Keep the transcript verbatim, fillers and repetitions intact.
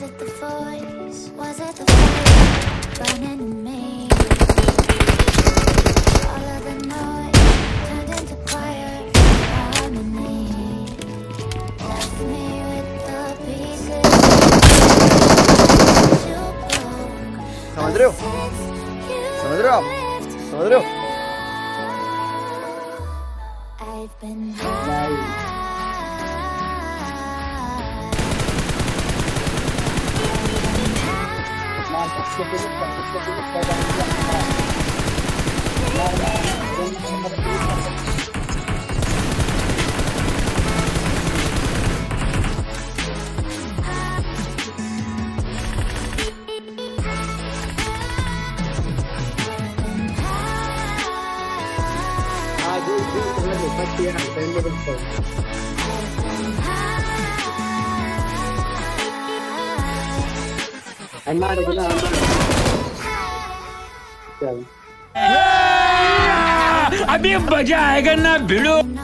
it the voice? Was it the fire burning in me? All of the noise turned into quiet harmony. Left me with the pieces you broke. Смотрю, смотрю, смотрю. I've been high. अभी मजा आएगा ना भिड़ो।